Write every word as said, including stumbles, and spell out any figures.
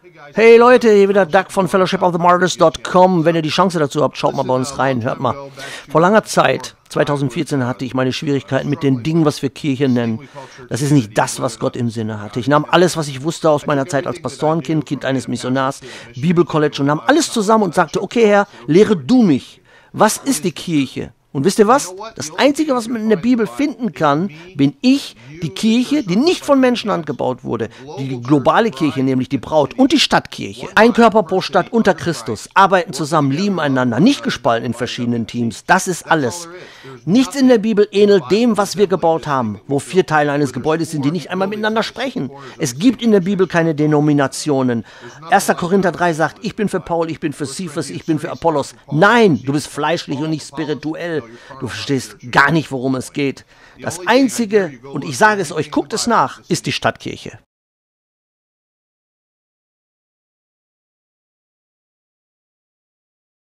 Hey Leute, hier wieder Doug von fellowship of the martyrs dot com. Wenn ihr die Chance dazu habt, schaut mal bei uns rein, hört mal. Vor langer Zeit, zwanzig vierzehn, hatte ich meine Schwierigkeiten mit den Dingen, was wir Kirche nennen. Das ist nicht das, was Gott im Sinne hatte. Ich nahm alles, was ich wusste aus meiner Zeit als Pastorenkind, Kind eines Missionars, Bibelcollege und nahm alles zusammen und sagte, okay Herr, lehre du mich. Was ist die Kirche? Und wisst ihr was? Das Einzige, was man in der Bibel finden kann, bin ich, die Kirche, die nicht von Menschenhand gebaut wurde. Die globale Kirche, nämlich die Braut, und die Stadtkirche. Ein Körper pro Stadt unter Christus, arbeiten zusammen, lieben einander, nicht gespalten in verschiedenen Teams. Das ist alles. Nichts in der Bibel ähnelt dem, was wir gebaut haben, wo vier Teile eines Gebäudes sind, die nicht einmal miteinander sprechen. Es gibt in der Bibel keine Denominationen. erster Korinther drei sagt, ich bin für Paul, ich bin für Cephas, ich bin für Apollos. Nein, du bist fleischlich und nicht spirituell. Du verstehst gar nicht, worum es geht. Das Einzige, und ich sage es euch, guckt es nach, ist die Stadtkirche.